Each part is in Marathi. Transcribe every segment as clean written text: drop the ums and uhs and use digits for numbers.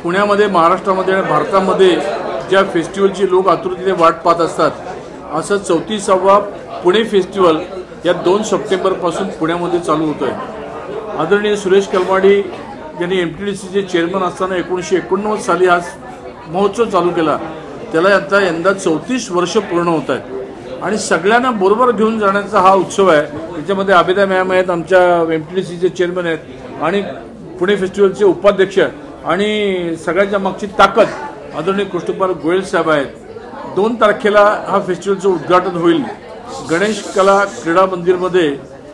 पुण्यामध्ये, महाराष्ट्रामध्ये आणि भारतामध्ये ज्या फेस्टिवलची लोक आतुरतेने वाट पाहत असतात, असं 34वा पुणे फेस्टिवल या 2 सप्टेंबरपासून पुण्यामध्ये चालू होतोय। आदरणीय सुरेश कलमाडी यांनी MTDCचे चेअरमन असताना 1989 साली हा महोत्सव चालू केला। त्याला आता यंदा 34 वर्ष पूर्ण होत आहेत आणि सगळ्यांना बरोबर घेऊन जाण्याचा हा उत्सव आहे। त्याच्यामध्ये आबिदा मॅम आहेत, आमच्या MTDCचे चेअरमन आहेत आणि पुणे फेस्टिवलचे उपाध्यक्ष आणि सगळ्यांच्या मागची ताकद आदरणीय कृष्णकुमार गोयल साहेब आहेत। 2 तारखेला हा फेस्टिवलचं उद्घाटन होईल गणेश कला क्रीडा मंदिरमध्ये।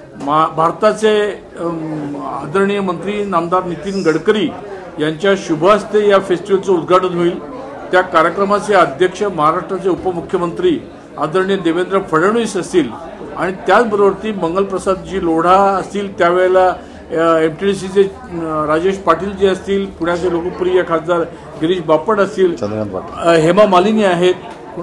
भारताचे आदरणीय मंत्री नामदार नितीन गडकरी यांच्या शुभ हस्ते या फेस्टिवलचं उद्घाटन होईल। त्या कार्यक्रमाचे अध्यक्ष महाराष्ट्राचे उपमुख्यमंत्री आदरणीय देवेंद्र फडणवीस असतील आणि त्याचबरोबर मंगलप्रसादजी लोढा असतील, त्यावेळेला MTDCचे राजेश पाटील जे असतील, पुण्याचे लोकप्रिय खासदार गिरीश बापट असतील, हेमा मालिनी आहेत,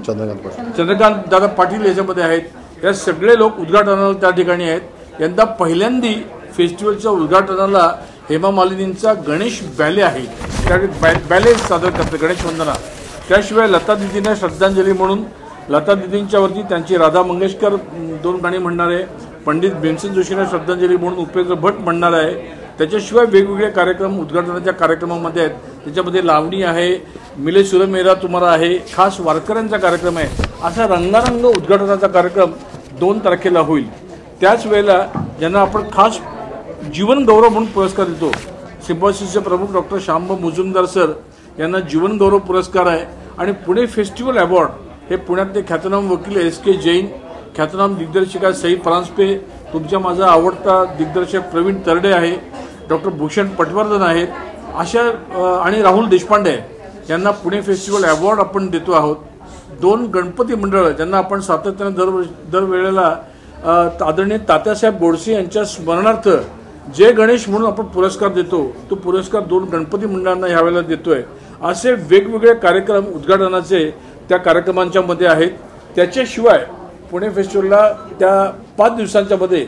चंद्रकांत दादा पाटील याच्यामध्ये आहेत। या सगळे लोक उद्घाटनाला त्या ठिकाणी आहेत। यंदा पहिल्यांदी फेस्टिवलच्या उद्घाटनाला हेमा मालिनींचा गणेश बॅले आहे, त्या बॅले सादर करते गणेश वंदना। त्याशिवाय लता दीदींना श्रद्धांजली म्हणून लता दीदींच्या वरती त्यांची राधा मंगेशकर 2 गाणी म्हणणार आहे, पंडित भीमसेन जोशींना श्रद्धांजली म्हणून उपेंद्र भट म्हणणार आहे। त्याच्याशिवाय वेगवेगळे कार्यक्रम उद्घाटनाच्या कार्यक्रमामध्ये आहेत। त्याच्यामध्ये लावणी आहे, मिले सुर मेरा तुम्हारा आहे, खास वारकऱ्यांचा कार्यक्रम आहे। असा रंगारंग उद्घाटनाचा कार्यक्रम 2 तारखेला होईल। त्याच वेळेला ज्यांना आपण खास जीवन गौरव म्हणून पुरस्कार देतो, सिम्बॉसिसचे प्रमुख डॉक्टर श्यामभाऊ मुजुमदार सर यांना जीवन गौरव पुरस्कार आहे आणि पुणे फेस्टिवल अवॉर्ड हे पुण्यातले ख्यातनाम वकील SK जैन, ख्यातनाम दिग्दर्शिका सई परांजपे, तुमचा माझा आवडता दिग्दर्शक प्रवीण तरडे आहे, डॉक्टर भूषण पटवर्धन आहेत, अशा आणि राहुल देशपांडे यांना पुणे फेस्टिवल अवॉर्ड आपण देतो आहोत। 2 गणपती मंडळ ज्यांना आपण सातत्याने दरवेळेला आदरणीय तात्यासाहेब बोडसे यांच्या स्मरणार्थ जे गणेश म्हणून आपण पुरस्कार देतो, तो पुरस्कार 2 गणपती मंडळांना यावेळेला देतोय। असे वेगवेगळे कार्यक्रम उद्घाटनाचे त्या कार्यक्रमांच्या मध्ये आहेत। त्याच्याशिवाय पुणे फेस्टिवलला त्या 5 दिवसांच्या मध्ये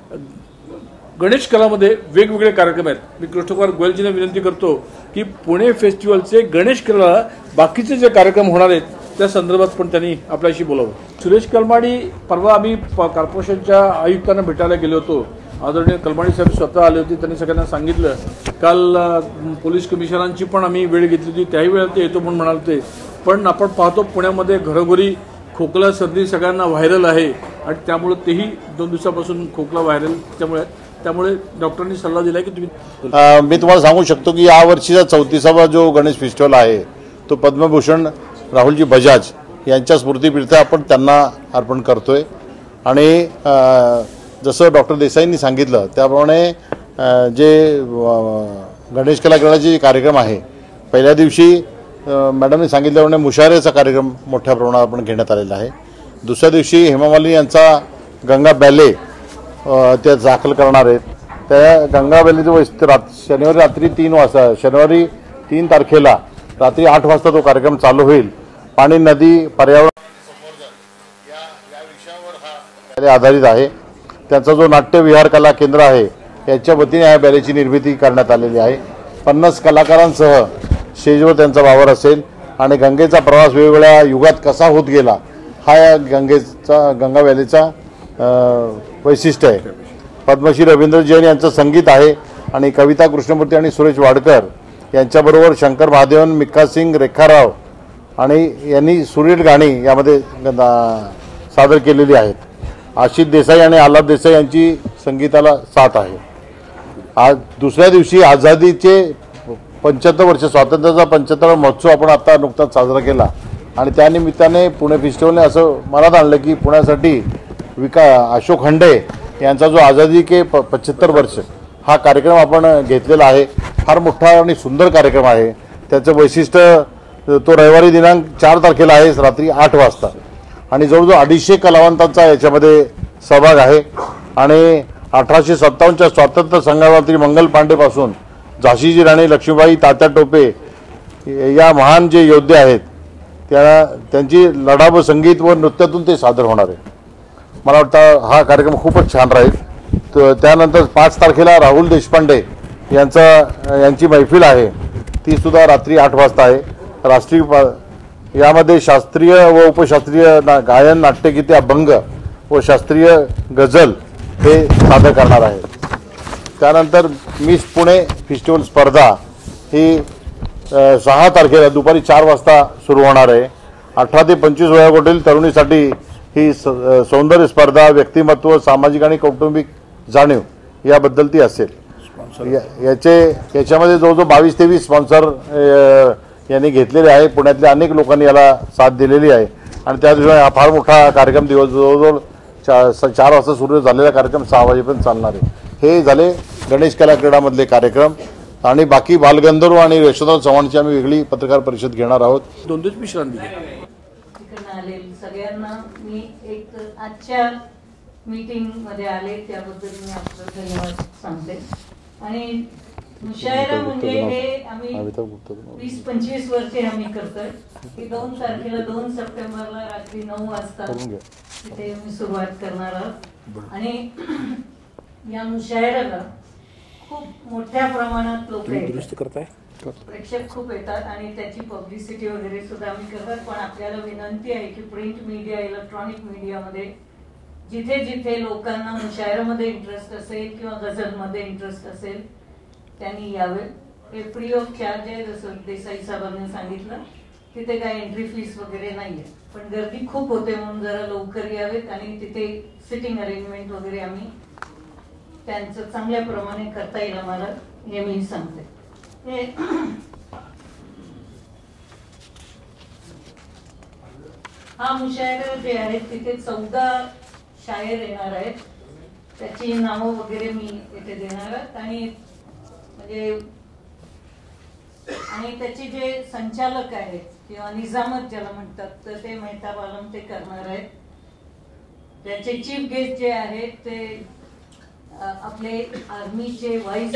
गणेश कलामध्ये वेगवेगळे कार्यक्रम आहेत। मी कृष्णकुमार गोयलजींना विनंती करतो की पुणे फेस्टिवलचे गणेश कला बाकीचे जे कार्यक्रम होणार आहेत त्या संदर्भात पण त्यांनी आपल्याशी बोलावं। सुरेश कलमाडी परवा आम्ही कॉर्पोरेशनच्या आयुक्तांना भेटायला गेलो होतो। आदरणीय कलमाडी साहेब स्वतः आले होते, त्यांनी सगळ्यांना सांगितलं। काल पोलीस कमिशनरांची पण आम्ही वेळ घेतली होती, त्याही वेळेला ते येतो म्हणून म्हणाले। पण आपण पाहतो पुण्यामध्ये घरोघरी खोकला सर्दी सगळ्यांना व्हायरल आहे आणि त्यामुळे तेही 2 दिवसापासून खोकला व्हायरल त्यामुळे डॉक्टरांनी सल्ला दिला की तुम्ही मी तुम्हाला सांगू शकतो की या वर्षीचा 34वा जो गणेश फेस्टिवल आहे तो पद्मभूषण राहुलजी बजाज यांच्या स्मृतीप्रीत्य आपण त्यांना अर्पण करतोय। आणि जसं डॉक्टर देसाईंनी सांगितलं त्याप्रमाणे जे गणेश कला क्रीडाचे कार्यक्रम आहे, पहिल्या दिवशी मॅडमने सांगितल्याप्रमाणे मुशायऱ्याचा कार्यक्रम मोठ्या प्रमाणात आपण घेण्यात आलेला आहे। दुसऱ्या दिवशी हेमा मालिनी यांचा गंगा बॅले ते दाखल करणार आहेत। त्या गंगा बॅलेचं शनिवारी रात्री 3 वाजता, शनिवारी 3 तारखेला रात्री 8 वाजता तो कार्यक्रम चालू होईल। पाणी, नदी, पर्यावरण या विषयावर हा आधारित आहे। त्यांचा जो नाट्य विहार कला केंद्र आहे याच्या वतीने या बॅलेची निर्मिती करण्यात आलेली आहे। 50 कलाकारांसह स्टेजवर त्यांचा वावर असेल आणि गंगेचा प्रवास वेगवेगळ्या युगात कसा होत गेला हा या गंगा बॅलेचा वैशिष्ट्य आहे। पद्मश्री रवींद्र जैन यांचं संगीत आहे आणि कविता कृष्णमूर्ती आणि सुरेश वाडकर यांच्याबरोबर शंकर महादेवन, मिक्का सिंग, रेखाराव आणि यांनी सुरेल गाणी यामध्ये सादर केलेली आहेत। आशिष देसाई आणि आल्हाद देसाई यांची संगीताला साथ आहे। आज दुसऱ्या दिवशी आझादीचे 75 वर्ष, स्वातंत्र्याचा 75वा महोत्सव आपण आता नुकताच साजरा केला आणि त्यानिमित्ताने पुणे फेस्टिवलने असं मनात आणलं की पुण्यासाठी अशोक हंडे यांचा जो आझादी के 75 वर्ष हा कार्यक्रम आपण घेतलेला आहे। फार मोठा आणि सुंदर कार्यक्रम आहे। त्याचं वैशिष्ट्य तो रविवारी दिनांक 4 तारखेला आहे रात्री 8 वाजता आणि जवळजवळ 250 कलावंतांचा याच्यामध्ये सहभाग आहे। आणि 1857च्या स्वातंत्र्य संग्रामातील मंगल पांडेपासून झाशीची राणी लक्ष्मीबाई, तात्या टोपे या महान जे योद्धे आहेत त्यांची लढा व संगीत व नृत्यातून ते सादर होणार आहे। मला वाटतं हा कार्यक्रम खूपच छान राहील। त्यानंतर 5 तारखेला राहुल देशपांडे यांची मैफिल आहे। ती सुद्धा रात्री 8 वाजता आहे. यामध्ये शास्त्रीय व उपशास्त्रीय गायन, नाट्यगीते, अभंग व शास्त्रीय गझल हे सादर करणार आहे. त्यानंतर मिस पुणे फेस्टिवल स्पर्धा ही 6 तारखेला दुपारी 4 वाजता सुरू होणार आहे. 18 ते 25 वयोगटातील तरुणीसाठी ही सौंदर्य स्पर्धा, व्यक्तिमत्व, सामाजिक आणि कौटुंबिक जाणीव याबद्दल ती असेल. याच्यामध्ये जवळजवळ 22 ते 20 स्पॉन्सर यांनी घेतलेले आहे. पुण्यातल्या अनेक लोकांनी याला साथ दिलेली आहे आणि त्या दिवशी हा फार मोठा कार्यक्रम जवळजवळ 4 वाजता सुरू झालेला कार्यक्रम 6 वाजेपर्यंत चालणार आहे. हे झाले गणेश कला क्रीडामधले कार्यक्रम. आणि बाकी बालगंधर्व आणि यशोधर चव्हाणची आम्ही वेगळी पत्रकार परिषद घेणार आहोत. 2 दिवस विश्रांती सगळ्यांना मी एक आजच्या मीटिंग मध्ये आले त्याबद्दल मी आपलं धन्यवाद सांगते. आणि मुशायरा म्हणजे हे आम्ही 20-25 वर्षे आम्ही करतोय. की 2 तारखेला 2 सप्टेंबरला रात्री 9 वाजता तिथे आम्ही सुरुवात करणार आहोत. आणि या मुशायराला खूप मोठ्या प्रमाणात लोक येतात, प्रेक्षक खूप येतात आणि त्याची पब्लिसिटी वगैरे सुद्धा आम्ही करतात. पण आपल्याला विनंती आहे की प्रिंट मीडिया, इलेक्ट्रॉनिक मीडियामध्ये जिथे जिथे लोकांना मुशायरामध्ये इंटरेस्ट असेल किंवा गझलमध्ये इंटरेस्ट असेल त्यांनी यावे. हे फ्री ऑफ चार्ज आहे, जसं देसाई साहेबांनी सांगितलं. तिथे काही एंट्री फीस वगैरे नाहीये, पण गर्दी खूप होते म्हणून जरा लवकर यावेत. आणि तिथे सिटिंग अरेंजमेंट वगैरे आम्ही त्यांचं चांगल्या प्रमाणे करता येईल आम्हाला, हे मी सांगते. हा मुशायरा जे आहे तिथे 14 शायर येणार आहेत. त्याची नावं वगैरे मी इथे देणार आहेत. आणि म्हणजे त्याचे जे संचालक आहेत किंवा निजामत ज्याला म्हणतात तर ते मेहताब आलम ते करणार आहेत. त्याचे चीफ गेस्ट जे आहेत ते आपले आर्मीचे व्हाईस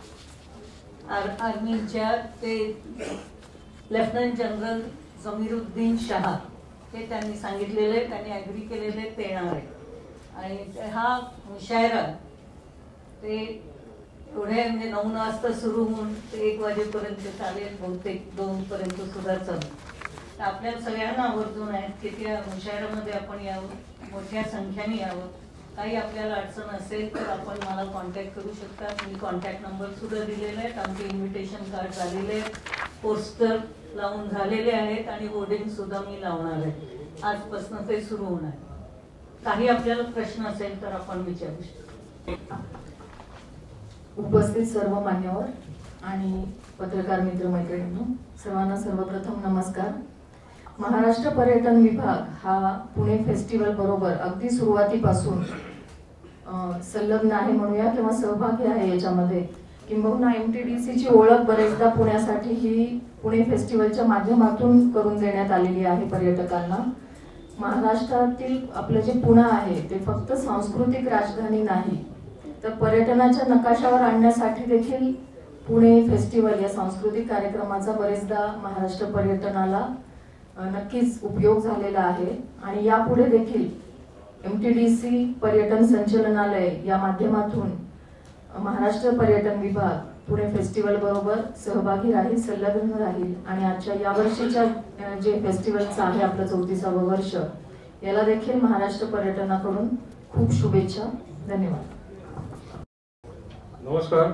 आर्मीच्या ते लेफ्टनंट जनरल जमीरुद्दीन शाह हे त्यांनी सांगितलेले, त्यांनी ॲग्री केलेले ते येणार आहे. आणि हा मुशायरा ते एवढे म्हणजे 9 वाजता सुरू होऊन ते 1 वाजेपर्यंत चालेल, बहुतेक 2 पर्यंत सुद्धा चालेल. तर आपल्याला सगळ्यांना आवर्जून आहेत की त्या मुशायरामध्ये आपण यावं, मोठ्या संख्येने यावं. काही आपल्याला अडचण असेल तर आपण मला कॉन्टॅक्ट करू शकता. मी कॉन्टॅक्ट नंबर सुद्धा दिलेले आहेत. आमचे इन्व्हिटेशन कार्ड झालेले आहेत, पोस्टर लावून झालेले आहेत आणि होर्डिंग सुद्धा मी लावणार आहे. आजपासून ते सुरू होणार. काही आपल्याला प्रश्न असेल तर आपण विचारू शकतो. उपस्थित सर्व मान्यवर आणि पत्रकार मित्र मैत्रिणींनो, सर्वांना सर्वप्रथम नमस्कार. महाराष्ट्र पर्यटन विभाग हा पुणे फेस्टिवल बरोबर अगदी सुरुवातीपासून संलग्न आहे म्हणूया किंवा सहभागी आहे याच्यामध्ये. किंबहुना MTDC ची ओळख बरेचदा पुण्यासाठी ही पुणे फेस्टिवलच्या माध्यमातून करून देण्यात आलेली आहे पर्यटकांना. महाराष्ट्रातील आपलं जे पुणे आहे ते फक्त सांस्कृतिक राजधानी नाही तर पर्यटनाच्या नकाशावर आणण्यासाठी देखील पुणे फेस्टिवल या सांस्कृतिक कार्यक्रमाचा बरेचदा महाराष्ट्र पर्यटनाला नक्कीच उपयोग झालेला आहे. आणि यापुढे देखील MTDC पर्यटन संचालनालय या माध्यमातून महाराष्ट्र पर्यटन विभाग पुणे फेस्टिवल बरोबर सहभागी राहील, संलग्न राहील. आणि आजच्या या वर्षीच्या जे फेस्टिवलचं आहे आपलं 34वे वर्ष, याला देखील महाराष्ट्र पर्यटनाकडून खूप शुभेच्छा. धन्यवाद. नमस्कार.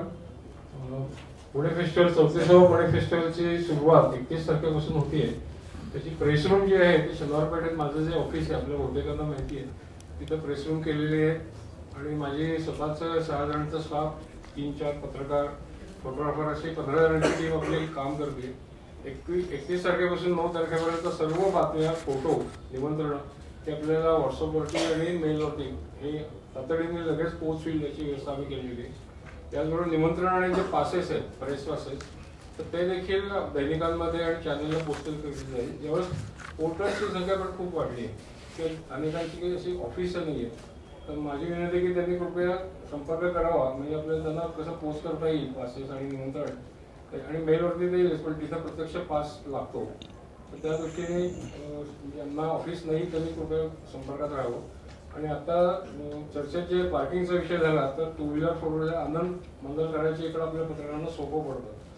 पुणे फेस्टिवल 34वा पुणे फेस्टिवलची सुरुवात 31 तारखेपासून होतीये. त्याची प्रेस रूम जी आहे ती शनिवार पेठेत माझं जे ऑफिस आहे आपल्या बहुतेकांना माहिती आहे, तिथं प्रेस रूम केलेली आहे. आणि माझी स्वतःचं 6 जणांचा स्टाफ, 3-4 पत्रकार, फोटोग्राफर अशी 15 जणांची टीम आपली काम करते. 31 तारखेपासून 9 तारखेपर्यंत सर्व बातम्या, फोटो, निमंत्रण ते आपल्याला व्हॉट्सअपवरती आणि मेलवरती हे तातडीने लगेच पोस्ट होईल याची व्यवस्था आम्ही केलेली आहे. त्याचबरोबर निमंत्रण आणि जे पासेस आहेत, प्रेस पासेस, तर ते देखील दैनिकांमध्ये आणि चॅनलला पोस्टल केली जाईल. ज्यावेळेस पोर्टर्सची संख्या पण खूप वाढली आहे की अनेकांची काही अशी ऑफिसं नाही आहे. तर माझी विनंती की त्यांनी कृपया संपर्क करावा, म्हणजे आपल्याला त्यांना कसं पोस्ट करता येईल पासेस आणि निमंत्रण. आणि मेलवरती ते येईल, पण तिथं प्रत्यक्ष पास लागतो. तर त्या दृष्टीने ज्यांना ऑफिस नाही त्यांनी कृपया संपर्कात राहावं. आणि आता चर्चेत जे पार्किंगचा विषय झाला तर 2 व्हीलर 4 व्हीलर आनंद मंगल करायचे इकडं आपल्या पत्रकारांना सोपं पडतं.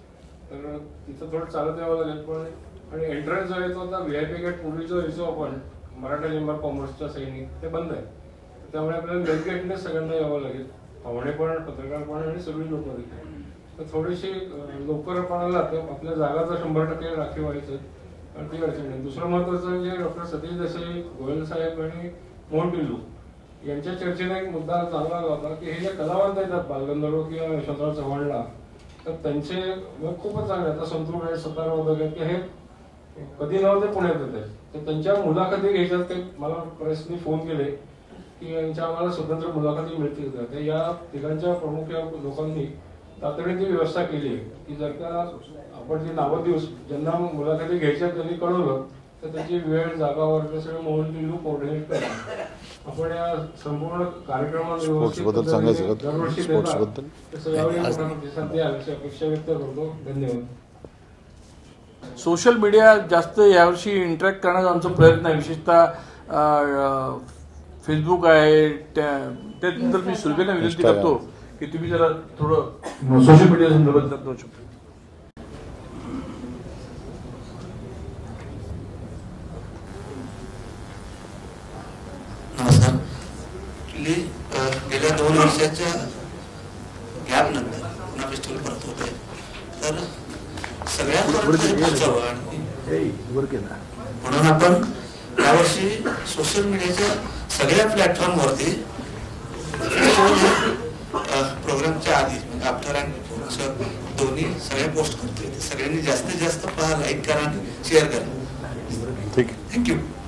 तर तिथं थोडं चालत यावं लागेल. पण आणि एंट्रन्स जो आहे तो आता VIP गेट पूर्वी जो यायचो आपण मराठा चेंबर कॉमर्सच्या सैनिक ते बंद आहे. त्यामुळे आपल्याला मेन गेटने सगळ्यांना यावं लागेल, पाहुणे पण पत्रकार पण आणि सगळी लोक देखील. तर थोडीशी लवकर पण आला तर आपल्या जागा तर 100% राखीव व्हायचं आणि ती अडचण नाही. दुसरं महत्वाचं म्हणजे डॉक्टर सतीश देसाई, गोयल साहेब आणि मोहन पिल्लू यांच्या चर्चेने एक मुद्दा चांगला आला होता की हे जे कलावंत येतात बालगंधर्व किंवा यशवंतराव चव्हाणला, तर त्यांचे खूपच चांगले आता संतूर आहेत, सतार वादक आहेत की हे कधी नव्हते पुण्यात येत आहेत. तर त्यांच्या मुलाखती घ्यायच्यात. ते मला प्रेसनी फोन केले की यांच्या आम्हाला स्वतंत्र मुलाखती मिळतील का. तर या तिघांच्या प्रमुख लोकांनी तातडीने ती व्यवस्था केली आहे की जर का आपण जी नावं देऊ ज्यांना मुलाखती घ्यायच्या त्यांनी कळवलं तर त्याची वेळ जागावर ते सगळे मोहन पिल्लू कोऑर्डिनेट करतात. आपण या संपूर्ण कार्यक्रमात दरवर्षी देतात तसं यावेळी मोठा प्रतिसाद द्याल अशी अपेक्षा व्यक्त करतो. धन्यवाद. सोशल मीडिया जास्त यावर्षी इंटरॅक्ट करण्याचा आमचा प्रयत्न आहे. विशेषतः फेसबुक आहे त्यानंतर मी सुलभेला विनंती करतो की तुम्ही जरा थोडं सोशल मीडिया संदर्भात जाऊ शकतो. गेल्या 2 वर्षाच्या गॅप नंतर पुन्हा फेस्टिवल परत होत आहे. तर सगळ्यात म्हणून आपण यावर्षी सोशल मीडियाच्या सगळ्या प्लॅटफॉर्मवरती प्रोग्रामच्या आधी म्हणजे आफ्टर अँड दोन्ही सगळ्या पोस्ट करतोय. सगळ्यांनी जास्तीत जास्त पहा, लाईक करा आणि शेअर करा. थँक्यू.